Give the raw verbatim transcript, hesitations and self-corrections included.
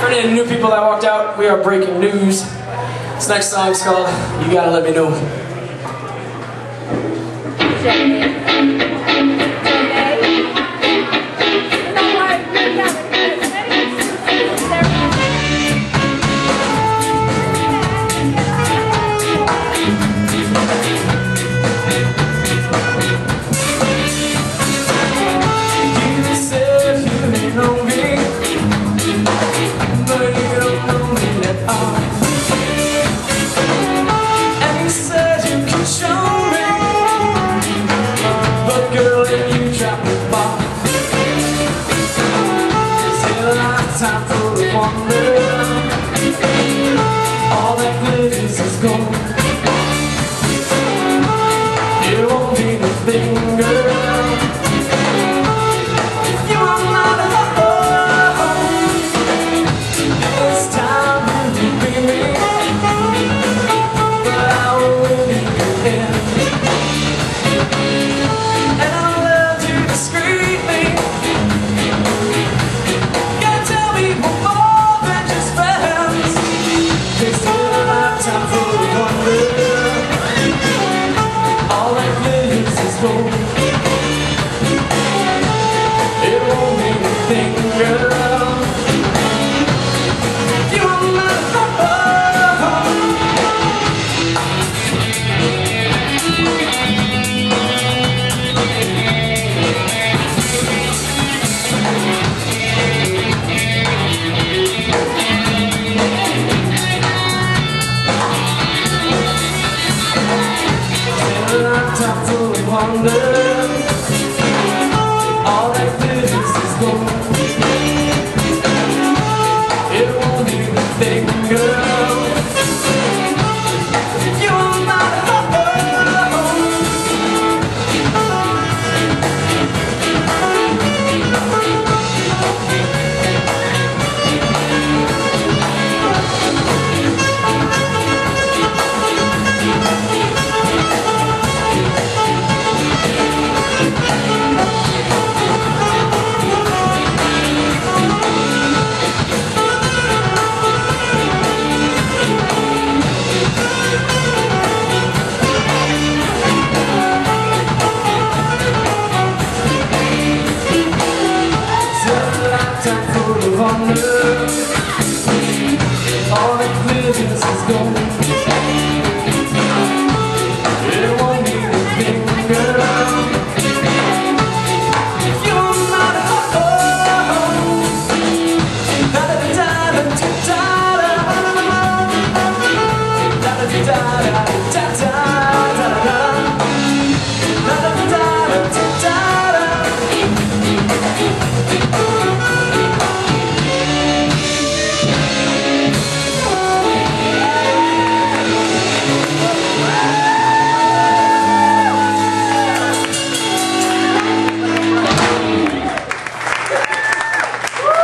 For any new people that walked out, we are breaking news. This next song is called You Gotta Let Me Know. Time for a wonder. All that glitters is gold. It won't be nothing, girl, if you are not alone. This time you will be me, but I will win in the end. And I'll love you discreetly. It won't mean a thing, girl, you are my home. In a lifetime full of wonder. All that glitters is gold. It won't mean a thing, girl, you are my home. Time full of wonder. All that glitters is gold.